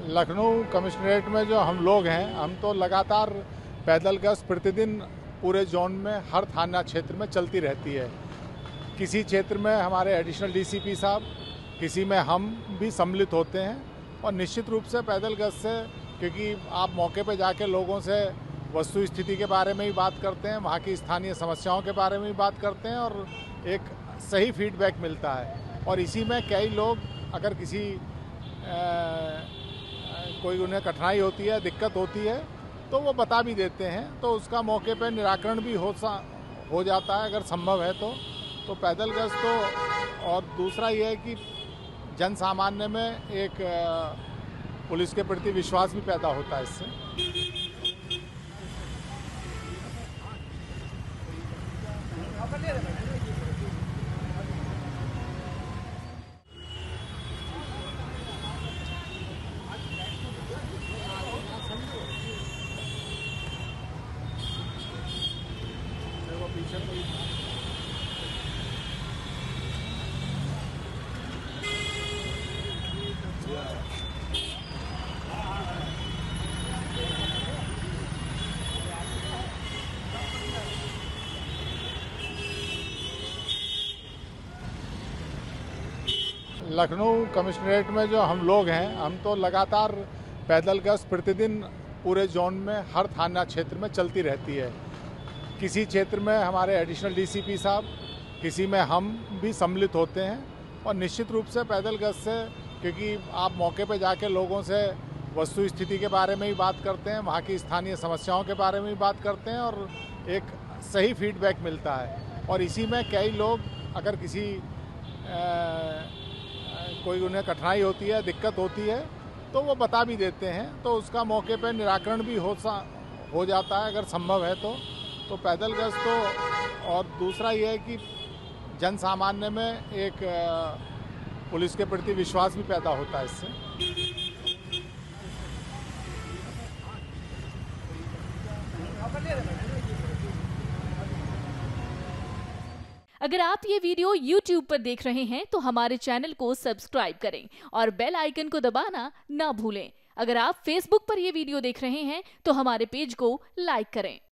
Lucknow commissionerate में जो हम लोग हैं, हम तो लगातार पैदल गश्त प्रतिदिन पूरे जोन में हर थाना क्षेत्र में चलती रहती है। किसी क्षेत्र में हमारे एडिशनल डीसीपी साहब, किसी में हम भी सम्मिलित होते हैं और निश्चित रूप से पैदल गश्त से, क्योंकि आप मौके पे जाके लोगों से वस्तु स्थिति के बारे में ही बात करते हैं, वहाँ की स्थानीय समस्याओं के बारे में भी बात करते हैं और एक सही फीडबैक मिलता है। और इसी में कई लोग अगर किसी कोई उन्हें कठिनाई होती है, दिक्कत होती है, तो वो बता भी देते हैं, तो उसका मौके पे निराकरण भी हो जाता है अगर संभव है तो पैदल गश्त तो। और दूसरा ये है कि जन सामान्य में एक पुलिस के प्रति विश्वास भी पैदा होता है इससे। लखनऊ कमिश्नरेट में जो हम लोग हैं, हम तो लगातार पैदल गश्त प्रतिदिन पूरे जोन में हर थाना क्षेत्र में चलती रहती है। किसी क्षेत्र में हमारे एडिशनल डीसीपी साहब, किसी में हम भी सम्मिलित होते हैं और निश्चित रूप से पैदल गश्त से, क्योंकि आप मौके पे जाके लोगों से वस्तु स्थिति के बारे में ही बात करते हैं, वहाँ की स्थानीय समस्याओं के बारे में भी बात करते हैं और एक सही फीडबैक मिलता है। और इसी में कई लोग अगर किसी कोई उन्हें कठिनाई होती है, दिक्कत होती है, तो वो बता भी देते हैं, तो उसका मौके पे निराकरण भी हो जाता है अगर संभव है तो पैदल गश्त तो। और दूसरा ये है कि जन सामान्य में एक पुलिस के प्रति विश्वास भी पैदा होता है इससे। अगर आप ये वीडियो YouTube पर देख रहे हैं तो हमारे चैनल को सब्सक्राइब करें और बेल आइकन को दबाना ना भूलें। अगर आप Facebook पर ये वीडियो देख रहे हैं तो हमारे पेज को लाइक करें।